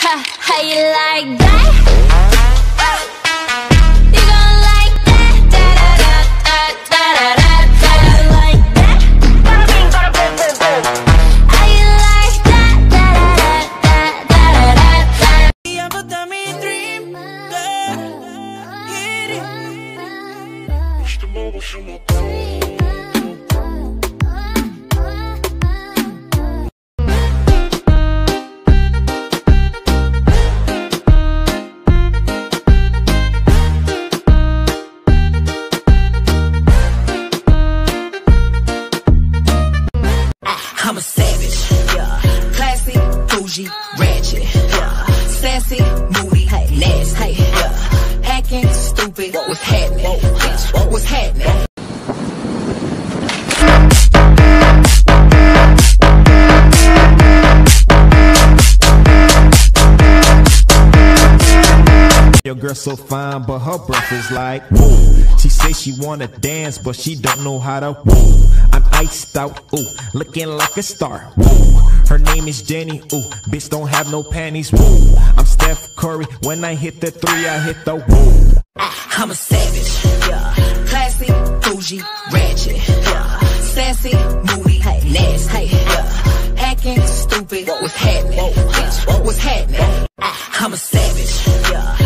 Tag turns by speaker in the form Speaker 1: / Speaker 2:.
Speaker 1: How you like that? You gon' like that? Da da da da da da da. How you like that? Bada bing, bada boom, boom, boom. How you like that? Da da da da da da da.
Speaker 2: Yeah, but that me dream, girl. Hit it. Push the mobile, show my I'm a savage, yeah. Classy, bougie, ratchet, yeah. Sassy, moody, nasty, yeah. Acting stupid, what's happening? Bitch, what's happening?
Speaker 3: Your girl so fine, but her breath is like whoa. She say she wanna dance, but she don't know how to whoa. I'm iced out, ooh, looking like a star. Whoa. Her name is Jenny, ooh, bitch don't have no panties. Whoa. I'm Steph Curry, when I hit the three, I hit the whoa.
Speaker 2: I'm a savage, yeah. Classy, bougie, ratchet, yeah. Sassy, moody, nasty, yeah. Acting stupid, what's happening? Bitch, what's happening? I'm a savage, yeah.